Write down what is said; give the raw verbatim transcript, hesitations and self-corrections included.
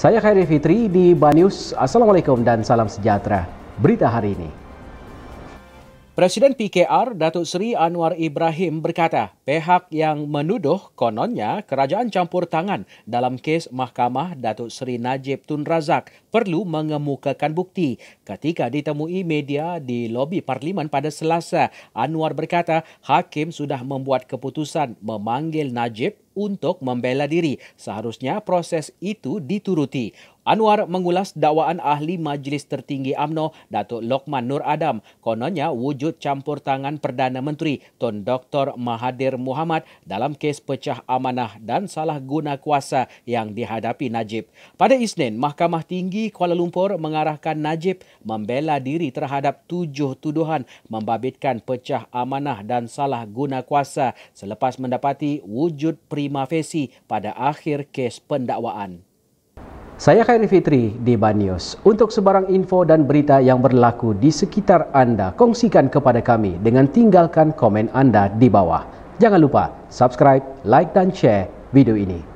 Saya Khairi Fitri di Banyus. Assalamualaikum dan salam sejahtera. Berita hari ini. Presiden P K R Datuk Seri Anwar Ibrahim berkata pihak yang menuduh kononnya kerajaan campur tangan dalam kes Mahkamah Datuk Seri Najib Tun Razak perlu mengemukakan bukti. Ketika ditemui media di lobi Parlimen pada Selasa, Anwar berkata hakim sudah membuat keputusan memanggil Najib untuk membela diri. Seharusnya proses itu dituruti. Anwar mengulas dakwaan ahli Majlis Tertinggi U M N O Datuk Lokman Nur Adam. Kononnya wujud campur tangan Perdana Menteri Tun Doktor Mahathir Mohamad dalam kes pecah amanah dan salah guna kuasa yang dihadapi Najib. Pada Isnin, Mahkamah Tinggi Kuala Lumpur mengarahkan Najib membela diri terhadap tujuh tuduhan membabitkan pecah amanah dan salah guna kuasa selepas mendapati wujud prima facie pada akhir kes pendakwaan. Saya Khairi Fitri di Banyus. Untuk sebarang info dan berita yang berlaku di sekitar anda, kongsikan kepada kami dengan tinggalkan komen anda di bawah. Jangan lupa subscribe, like dan share video ini.